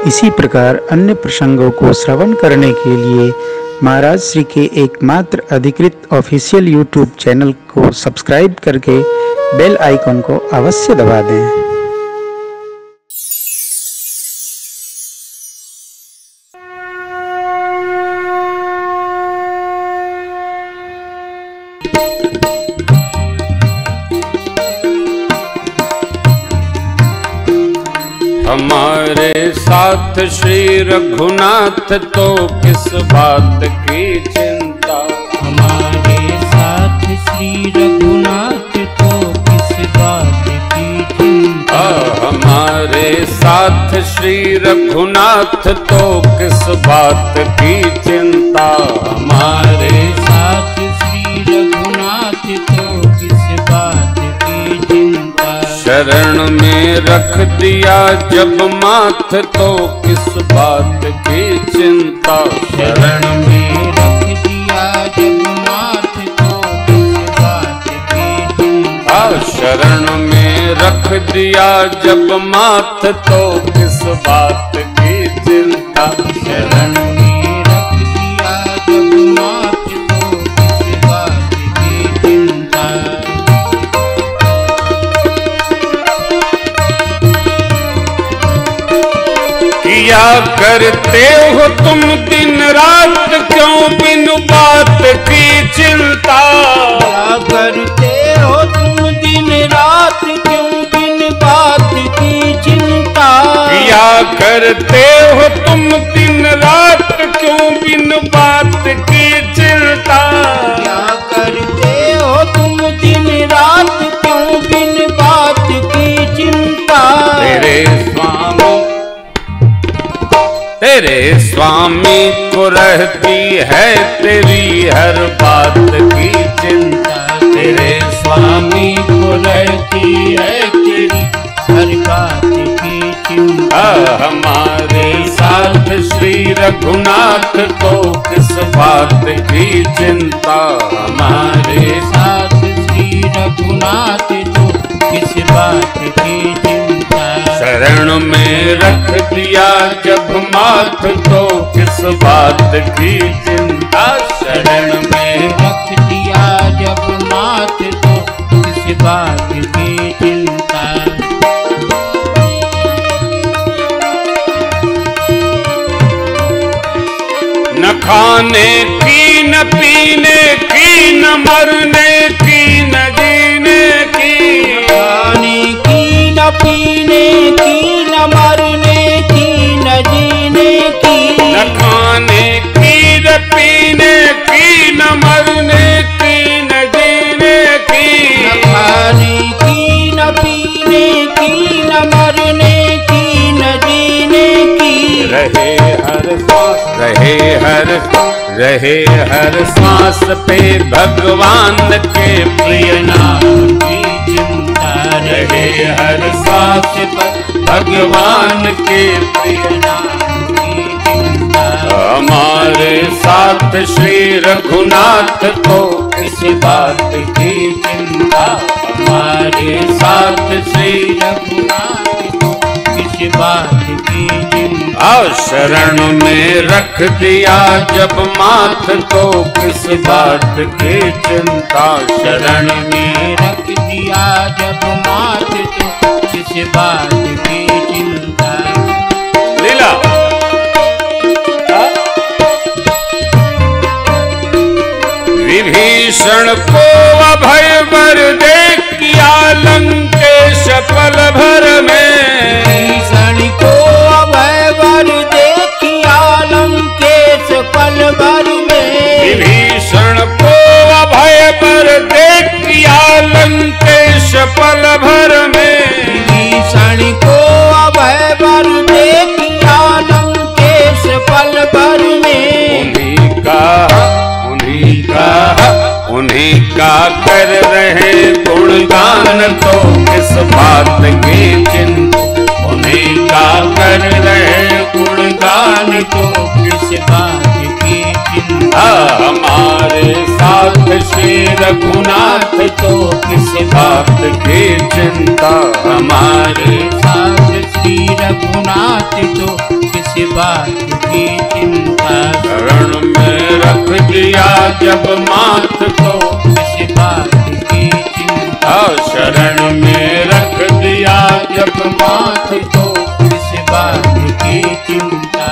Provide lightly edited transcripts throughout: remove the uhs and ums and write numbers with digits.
इसी प्रकार अन्य प्रसंगों को श्रवण करने के लिए महाराज श्री के एकमात्र अधिकृत ऑफिशियल यूट्यूब चैनल को सब्सक्राइब करके बेल आइकन को अवश्य दबा दें। हमारे साथ श्री रघुनाथ तो किस बात की चिंता। हमारे साथ श्री रघुनाथ तो किस बात की चिंता। हमारे साथ श्री रघुनाथ तो किस बात की चिंता। हमारे साथ श्री रघुनाथ तो किस बात की चिंता। शरण में रख दिया जब माथ तो किस बात की चिंता। शरण में रख दिया जब माथ तो किस बात की चिंता। शरण में रख दिया जब माथ तो किस बात की चिंता। शरण में रख दिया जब माथ तो किस बात की चिंता। किया करते हो तुम दिन रात क्यों बिन बात की चिंता। क्या करते हो तुम दिन रात क्यों बिन बात की चिंता। किया करते हो तुम दिन रात क्यों बिन बात की चिंता। क्या करते हो तुम दिन रात क्यों बिन बात की चिंता। तेरे स्वामी को रहती है तेरी हर बात की चिंता। तेरे स्वामी को रहती है तेरी हर बात की चिंता। हमारे साथ श्री रघुनाथ को किस बात की चिंता। हमारे साथ श्री रघुनाथ तो किस बात की चिंता। शरण में रख दिया जब माथ तो किस बात की चिंता। शरण में रख दिया जब माथ तो किस बात की चिंता। न खाने की न पीने की न मरने की न जीने की। खाने की न पीने की न मरने की न जीने की। न खाने की न पीने की न मरने की न जीने की। न खाने की न पीने की न मरने की न जीने की। रहे हर सांस पे भगवान के प्रिय नाम की चिंता। रहे हर सांस पे भगवान के प्रिय नाम की चिंता। हमारे साथ श्री रघुनाथ को किस बात की चिंता। हमारे साथ श्री रघुनाथ को किस बात की चिंता। शरण में रख दिया जब माथ तो किस बात की चिंता। शरण में रख दिया जब माथ तो किस बात की चिंता। लीला विभीषण को अभय वर दे किया लंकेश पल भर में। विभीषण को अभय वर दे किया लंकेश पल भर में। विभीषण को अभय वर दे किया लंकेश पल भर में। विभीषण को अभय वर दे किया लंकेश पल भर में। उन्हीं का कर रहे गुणगान तो किस बात की चिंता। उन्हीं का कर रहे गुणगान तो किस बात की चिंता। हमारे साथ श्री रघुनाथ तो किस बात की चिंता। हमारे साथ श्री रघुनाथ तो बात की चिंता। शरण में रख दिया जब माथ को, किस बात की चिंता। शरण में रख दिया जब माथ को, किस बात की चिंता।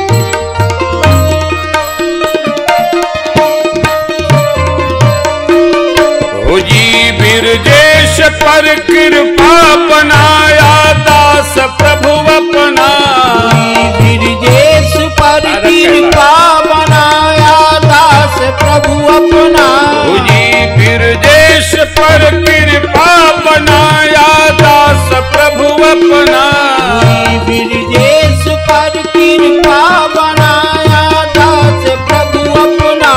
जी बिरजेश पर कृपा बनाया दास प्रभु अपना। बिरजेश पर कृपा बनाया दास प्रभु अपना। जी बिरजेश पर कृपा बनाया दास प्रभु अपना। बिरजेश पर कृपा बनाया दास प्रभु अपना।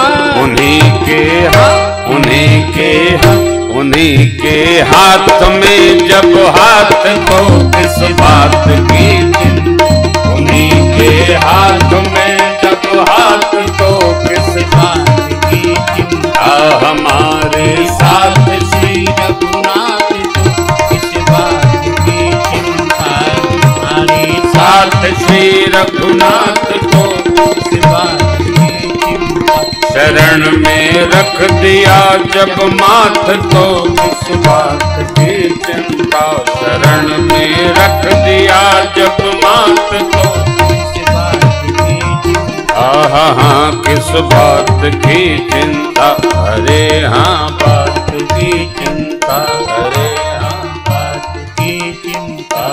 उन्हीं के हाथ में जब हाथ को, किस बात की चिंता। उन्हीं के हाथ में जब हाथ को, किस बात की चिंता। हमारे साथ श्री रघुनाथ तो किस बात की चिंता। हमारे साथ श्री रघुनाथ को, किस बात की चिंता। शरण में रख दिया जब माथ को, किस बात की चिंता। शरण में रख दिया जब माथ को, किस बात की चिंता। हाँ किस बात की चिंता। अरे हाँ बात की चिंता। अरे हाँ बात की चिंता।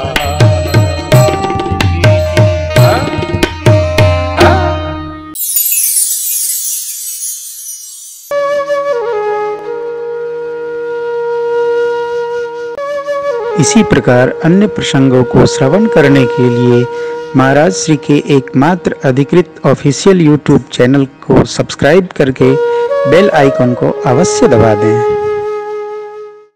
इसी प्रकार अन्य प्रसंगों को श्रवण करने के लिए महाराज श्री के एकमात्र अधिकृत ऑफिशियल यूट्यूब चैनल को सब्सक्राइब करके बेल आइकन को अवश्य दबा दें।